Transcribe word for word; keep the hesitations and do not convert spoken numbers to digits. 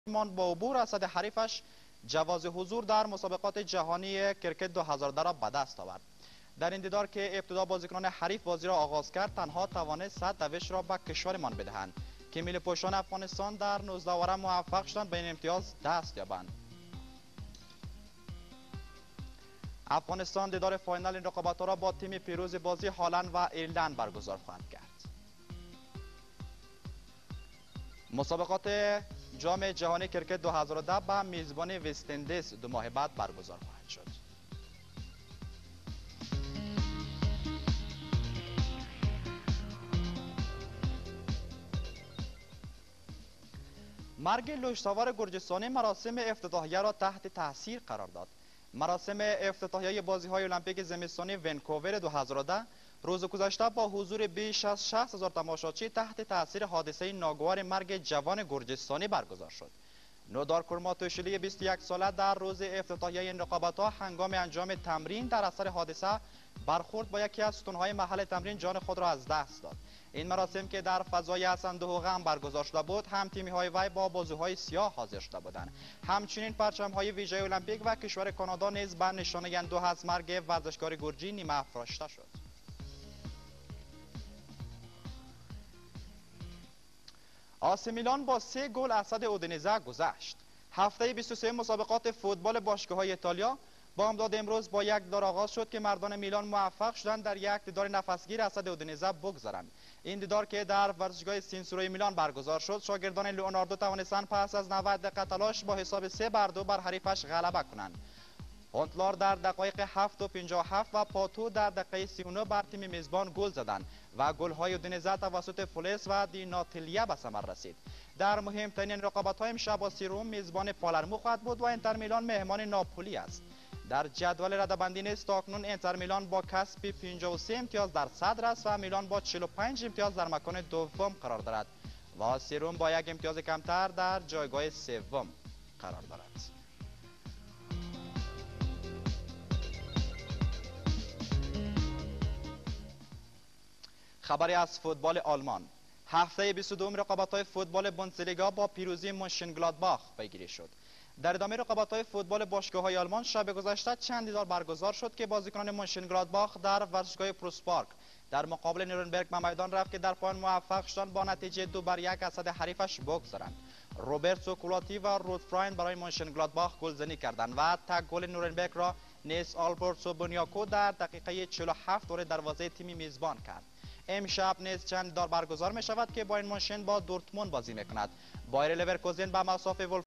مان با عبور از صد حریفش جواز حضور در مسابقات جهانی کرکت دو هزار و ده را به دست آورد. در این دیدار که ابتدا بازیکنان حریف بازی را آغاز کرد، تنها توانست صد دوش را به کشورمان بدهند که ملی پوشان افغانستان در نوزده اوور موفق شدند به این امتیاز دست یابند. افغانستان دیدار فاینال این رقابت‌ها را با تیم پیروز بازی هالند و ایرلند برگزار خواهد کرد. مسابقات جام جهانی کرکت دو هزار و ده به میزبانی وست اندیز دو ماه بعد برگزار خواهد شد. مرگ لوشسوار گرجستانی مراسم افتتاحیه را تحت تاثیر قرار داد. مراسم افتتاحیه بازی‌های المپیک زمستانی ونکوور دو هزار و ده روز گذشته با حضور بیش از شصت هزار تماشاچی تحت تاثیر حادثه ناگوار مرگ جوان گرجستانی برگزار شد. نودار کرماتوشلی بیست و یک ساله در روز افتتاحیه این رقابت‌ها هنگام انجام تمرین در اثر حادثه برخورد با یکی از ستون‌های محل تمرین جان خود را از دست داد. این مراسم که در فضای اندوه و غم برگزار شده بود، هم تیم‌های وی با بازوهای سیاه حاضر شده بودند. همچنین پرچم‌های ویژه المپیک و کشور کانادا نیز به نشانه اندوه از مرگ ورزشکار گرجی نیمه افراشته شد. آسی میلان با سه گل از صد اودینزه گذشت. هفته بیست و سه مسابقات فوتبال باشگاه‌های ایتالیا با امداد امروز با یک دیدار آغاز شد که مردان میلان موفق شدند در یک دیدار نفسگیر از صد اودینزه بگذرند. این دیدار که در ورزشگاه سینسیروی میلان برگزار شد، شاگردان لئوناردو توانستند پس از نود دقیقه تلاش با حساب سه بر دو بر حریفش غلبه کنند. هونتلار در دقایق هفت و پنجاه و هفت و پاتو در دقیقه سی و نه بر تیم میزبان گل زدند و گل‌های اودینزه توسط فولس و دیناتیلیا به ثمر رسید. در مهمترین رقابت‌های امشب آسی روم میزبان پالرمو خواهد بود و اینتر میلان مهمان ناپولی است. در جدول رده‌بندی نیز تاکنون اینتر میلان با کسب پنجاه و سه امتیاز در صدر است و میلان با چهل و پنج امتیاز در مکان دوم قرار دارد و آسی روم با یک امتیاز کمتر در جایگاه سوم قرار دارد. خبری از فوتبال آلمان. هفته بیست و دو رقابت‌های فوتبال بوندسلیگا با پیروزی مونشنگلادباخ پیگیری شد. در ادامه رقابت‌های فوتبال باشگاه‌های آلمان شب گذشته چند دیدار برگزار شد که بازیکنان مونشنگلادباخ در ورزشگاه پروسپارک در مقابل نیورنبرگ به میدان رفت که در پایان موفق شدند با نتیجه دو بر یک از صد حریفش بگذرند. روبرت سوکولاتی و رود فراین برای مونشنگلادباخ گلزنی کردند و تک گل نیورنبرگ را نیس آلبرت سوبونیاکو در دقیقه چهل و هفت وارد دروازه تیم میزبان کرد. امشب نیز چند دیدار برگزار می شود که بایر مونشن با دورتموند بازی می کند. بایر لورکوزن به مصاف